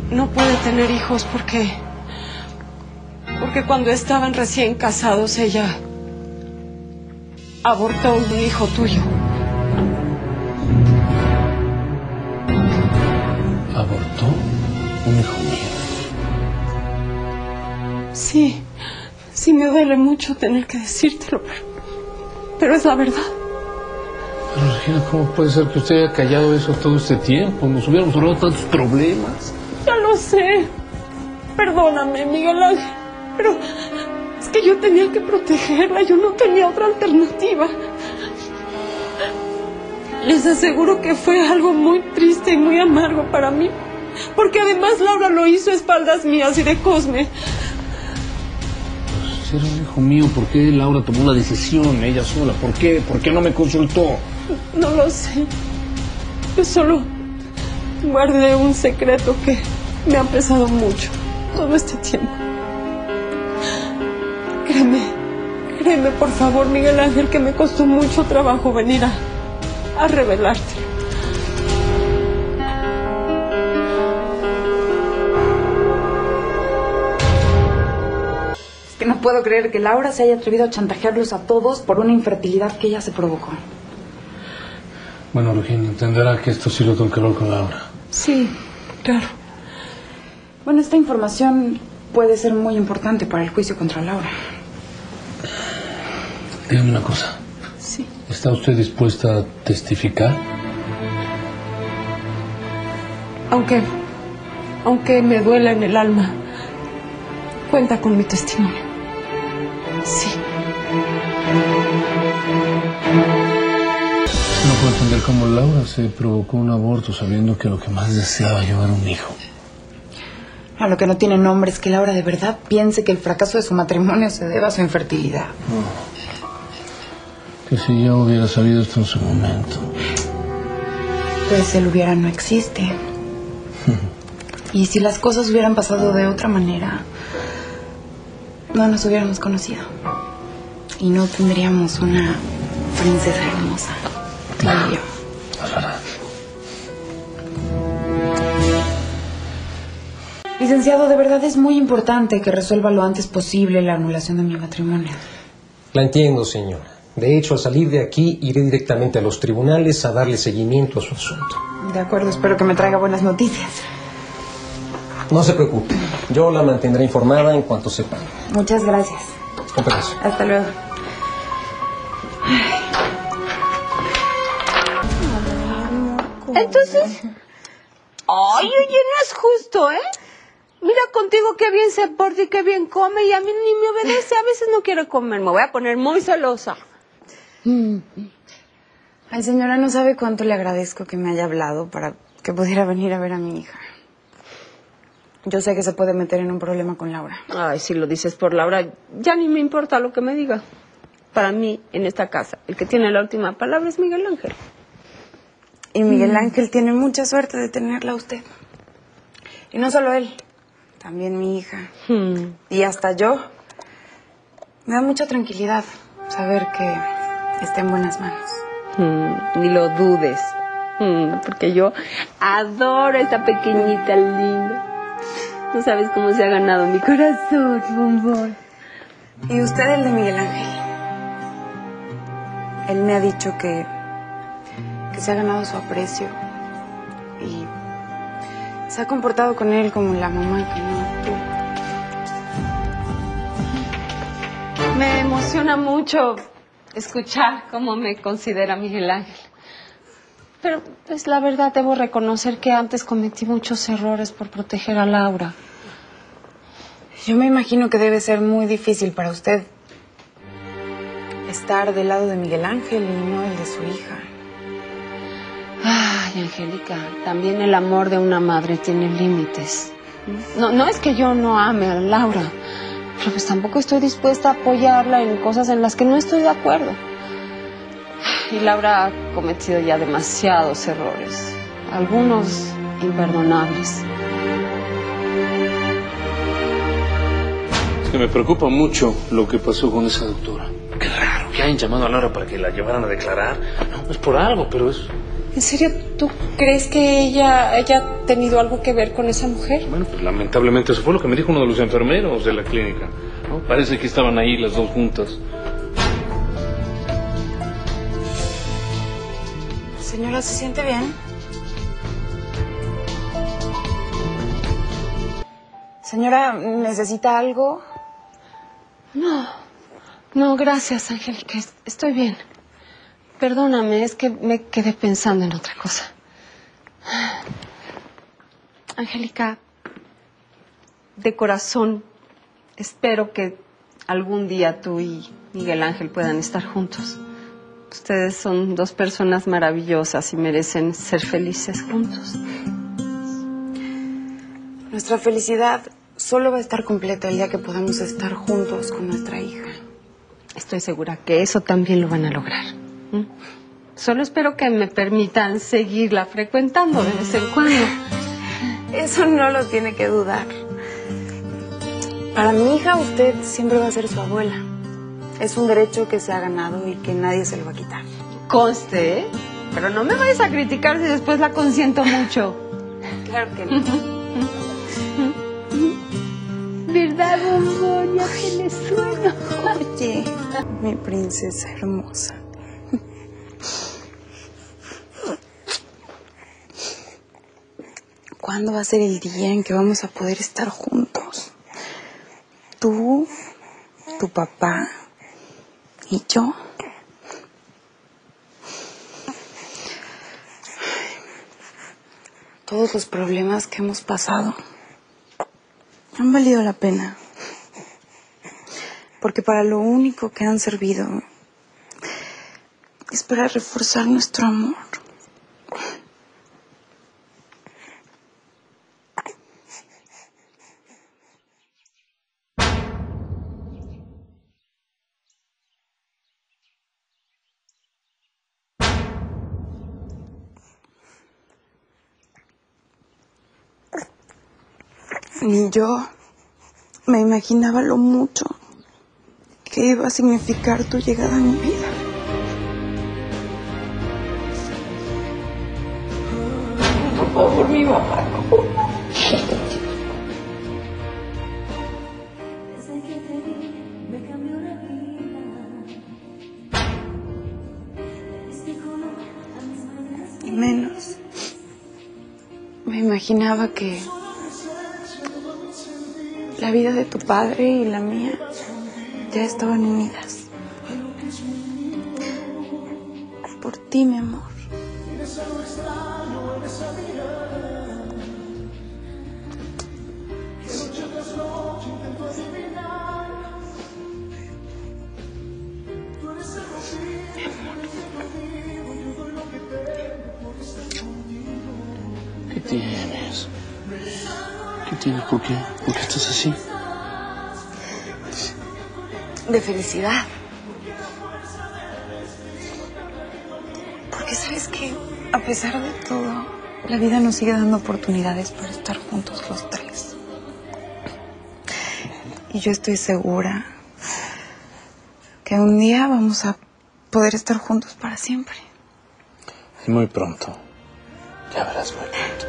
no puede tener hijos porque cuando estaban recién casados ella abortó un hijo tuyo. ¿Abortó un hijo mío? Sí, me duele mucho tener que decírtelo, pero es la verdad. Pero Regina, ¿cómo puede ser que usted haya callado eso todo este tiempo? Nos hubiéramos ahorrado tantos problemas. Ya lo sé. Perdóname, Miguel Ángel, pero es que yo tenía que protegerla, yo no tenía otra alternativa. Les aseguro que fue algo muy triste y muy amargo para mí, porque además Laura lo hizo a espaldas mías y de Cosme. Si era un hijo mío, ¿por qué Laura tomó la decisión ella sola? ¿Por qué? ¿Por qué no me consultó? No lo sé. Yo solo guardé un secreto que me ha pesado mucho todo este tiempo. Créeme, por favor, Miguel Ángel, que me costó mucho trabajo venir a revelarte. Es que no puedo creer que Laura se haya atrevido a chantajearlos a todos por una infertilidad que ella se provocó. Bueno, Regina, entenderá que esto sí lo tengo que hablar con Laura. Sí, claro. Bueno, esta información puede ser muy importante para el juicio contra Laura. Dígame una cosa. Sí. ¿Está usted dispuesta a testificar? Aunque me duela en el alma, cuenta con mi testimonio. Sí. No puedo entender cómo Laura se provocó un aborto sabiendo que lo que más deseaba yo era un hijo. A lo que no tiene nombre es que Laura de verdad piense que el fracaso de su matrimonio se debe a su infertilidad. Que si ya hubiera sabido esto en su momento. Pues el hubiera no existe. Y si las cosas hubieran pasado de otra manera, no nos hubiéramos conocido. Y no tendríamos una princesa hermosa. Claro. Licenciado, de verdad es muy importante que resuelva lo antes posible la anulación de mi matrimonio. La entiendo, señora. De hecho, al salir de aquí, iré directamente a los tribunales a darle seguimiento a su asunto. De acuerdo, espero que me traiga buenas noticias. No se preocupe. Yo la mantendré informada en cuanto sepa. Muchas gracias. Con permiso. Hasta luego. Entonces, ay, oye, no es justo, ¿eh? Mira contigo qué bien se porta y qué bien come y a mí ni me obedece, a veces no quiere comer, me voy a poner muy celosa. Ay, señora, no sabe cuánto le agradezco que me haya hablado para que pudiera venir a ver a mi hija. Yo sé que se puede meter en un problema con Laura. Ay, si lo dices por Laura, ya ni me importa lo que me diga. Para mí, en esta casa, el que tiene la última palabra es Miguel Ángel. Y Miguel Ángel tiene mucha suerte de tenerla a usted. Y no solo él, también mi hija. Y hasta yo. Me da mucha tranquilidad saber que está en buenas manos. Ni lo dudes. Porque yo adoro a esta pequeñita linda. No sabes cómo se ha ganado mi corazón, bombón. ¿Y usted el de Miguel Ángel? Él me ha dicho que se ha ganado su aprecio y se ha comportado con él como la mamá que no tuvo. Me emociona mucho escuchar cómo me considera Miguel Ángel. Pero, pues, la verdad, debo reconocer que antes cometí muchos errores por proteger a Laura. Yo me imagino que debe ser muy difícil para usted estar del lado de Miguel Ángel y no el de su hija. Ay, Angélica, también el amor de una madre tiene límites. No es que yo no ame a Laura, pero pues tampoco estoy dispuesta a apoyarla en cosas en las que no estoy de acuerdo. Y Laura ha cometido ya demasiados errores, algunos imperdonables. Es que me preocupa mucho lo que pasó con esa doctora. Qué raro que hayan llamado a Laura para que la llevaran a declarar. No, es por algo, pero es ¿En serio tú crees que ella haya tenido algo que ver con esa mujer? Bueno, pues lamentablemente eso fue lo que me dijo uno de los enfermeros de la clínica, ¿no? Parece que estaban ahí las dos juntas. Señora, ¿se siente bien? Señora, ¿necesita algo? No, gracias, Angélica. Estoy bien. Perdóname, es que me quedé pensando en otra cosa. Angélica, de corazón, espero que algún día tú y Miguel Ángel puedan estar juntos. Ustedes son dos personas maravillosas y merecen ser felices juntos. Nuestra felicidad solo va a estar completa el día que podamos estar juntos con nuestra hija. Estoy segura que eso también lo van a lograr. Solo espero que me permitan seguirla frecuentando de vez en cuando. Eso no lo tiene que dudar. Para mi hija, usted siempre va a ser su abuela. Es un derecho que se ha ganado y que nadie se lo va a quitar. Conste, ¿eh? Pero no me vayas a criticar si después la consiento mucho. Claro que no. ¿Verdad, bombón? Ya tienes sueño. Oye, mi princesa hermosa. ¿Cuándo va a ser el día en que vamos a poder estar juntos? Tú, tu papá y yo. Todos los problemas que hemos pasado han valido la pena. Porque para lo único que han servido es para reforzar nuestro amor. Ni yo me imaginaba lo mucho que iba a significar tu llegada a mi vida. Por favor, mi mamá. Y menos me imaginaba que la vida de tu padre y la mía ya estaban unidas. Por ti, mi amor. ¿Qué tienes? ¿Qué tienes? ¿Por qué? ¿Por qué estás así? De felicidad. Porque sabes que, a pesar de todo, la vida nos sigue dando oportunidades para estar juntos los tres. Y yo estoy segura que un día vamos a poder estar juntos para siempre. Y muy pronto. Ya verás muy pronto.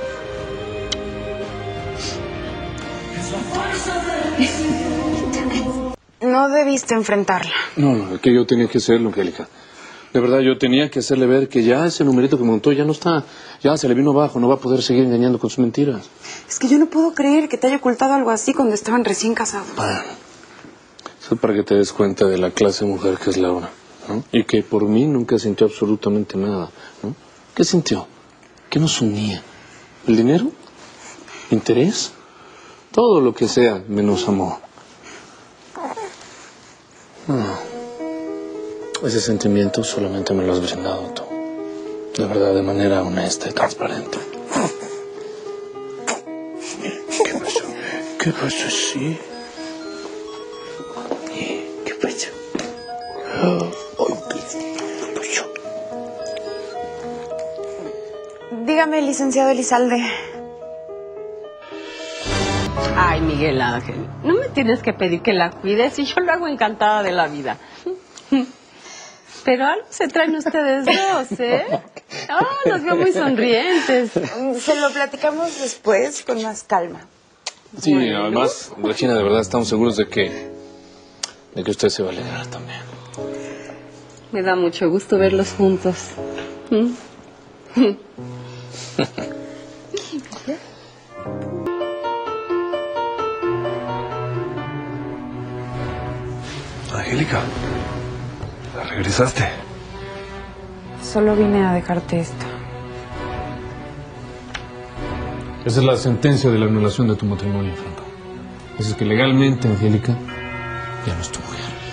No debiste enfrentarla. No, es que yo tenía que hacerlo, Angélica. De verdad, yo tenía que hacerle ver que ya ese numerito que montó ya no está. Ya se le vino abajo, no va a poder seguir engañando con sus mentiras. Es que yo no puedo creer que te haya ocultado algo así cuando estaban recién casados. Bueno, eso es para que te des cuenta de la clase de mujer que es Laura, ¿no? Y que por mí nunca sintió absolutamente nada, ¿no? ¿Qué sintió? ¿Qué nos unía? ¿El dinero? ¿Interés? Todo lo que sea, menos amor. No. Ese sentimiento solamente me lo has brindado tú. De verdad, de manera honesta y transparente. ¿Qué pasó? ¿Qué pasó? Sí. ¿Qué pasó? ¿Qué pasó? Dígame, licenciado Elizalde. Ay, Miguel Ángel, no me tienes que pedir que la cuides y yo lo hago encantada de la vida. Pero algo se traen ustedes dos, ¿eh? Los veo muy sonrientes. Se lo platicamos después con más calma. Sí, además, Regina, de verdad estamos seguros de que usted se va a alegrar también. Me da mucho gusto verlos juntos. Angélica, regresaste. Solo vine a dejarte esto. Esa es la sentencia de la anulación de tu matrimonio, Franco. Es que legalmente, Angélica, ya no es tu mujer.